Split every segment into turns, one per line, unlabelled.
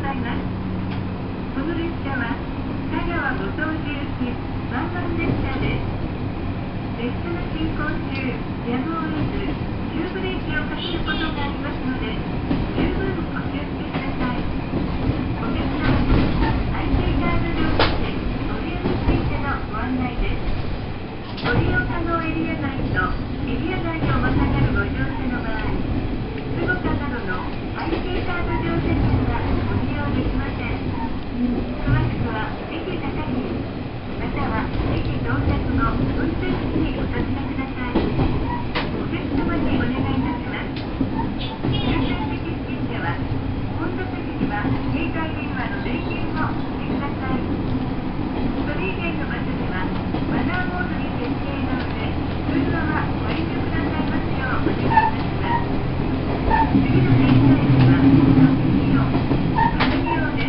ざいます。この列車は香川ご当地行きワンマン列車です。列車の進行中、やむを得ず急ブレーキをかけることがありますので、十分お気をつけください。お客様に IC カード料金ご利用についてのご案内です。ご利用可能エリア内とエリア外をまたがるご乗車の場合、通路下などの IC カード乗車券はご利用できません。詳しくは駅係員または駅到着の運転士にお尋ねください。お客様にお願いいたします。優先席付近では、混雑時には携帯電話の電源をしてください。それ以外の場所ではマナーモードに設定なので、通話はご遠慮くださいますようお願いいたします。次の電車駅は霞用です。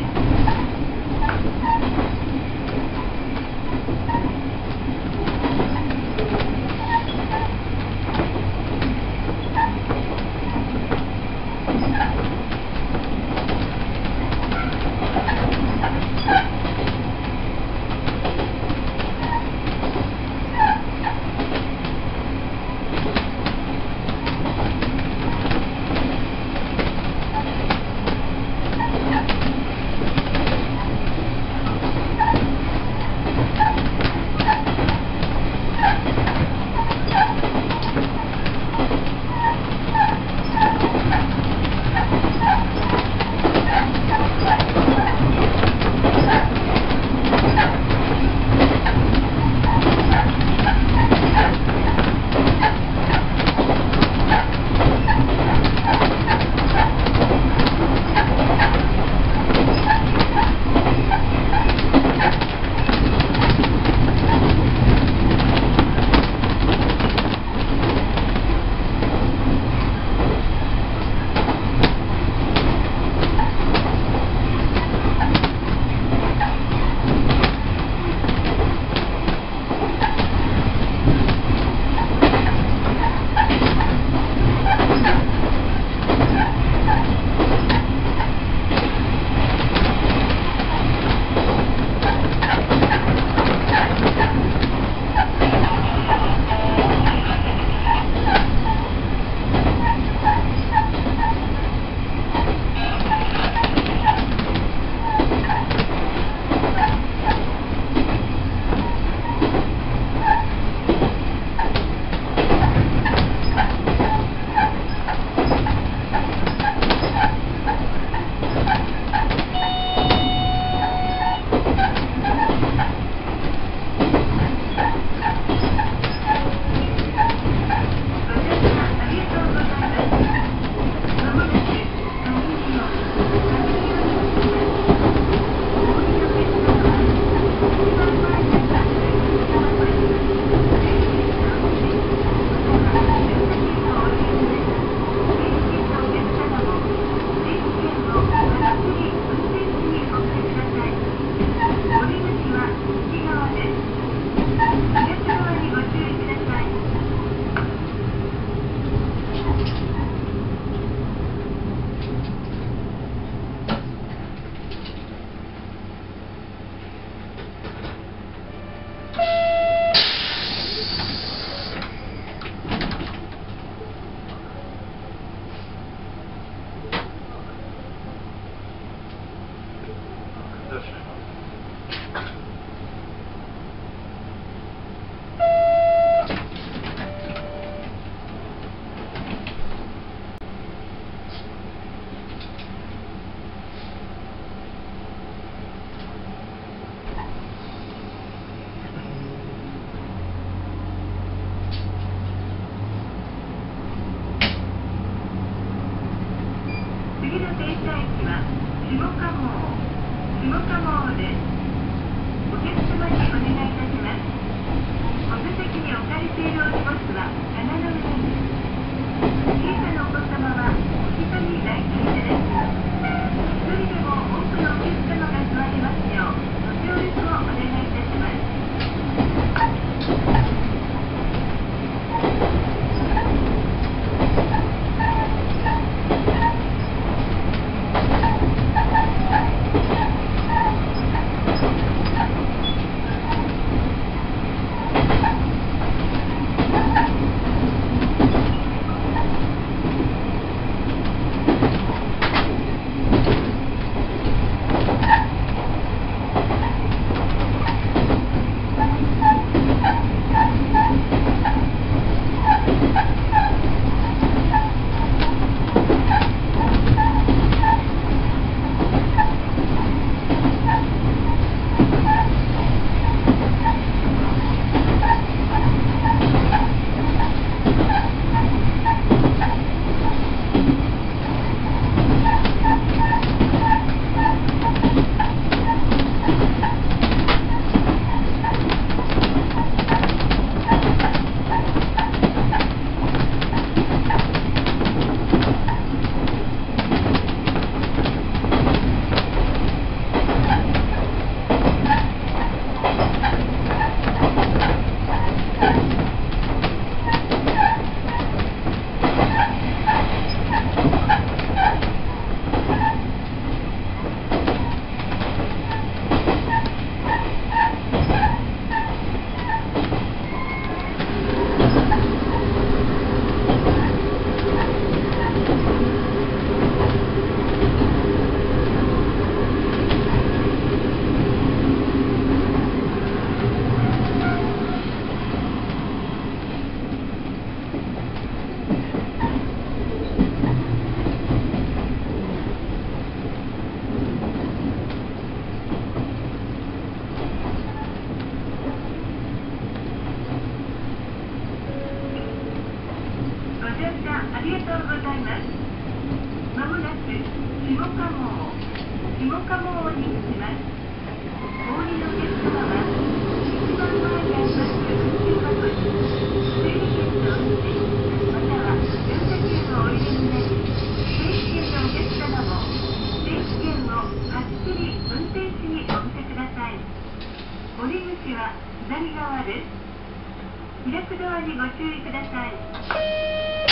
りがとうございます。まもなく下鴨に着きます。お降りのお客様は一番前にあります運賃箱に整理券と押してまたは乗車券をお入れになり、定期券のお客様も定期券をはっきり運転士にお見せください。お出口は左側です。開くドアにご注意ください。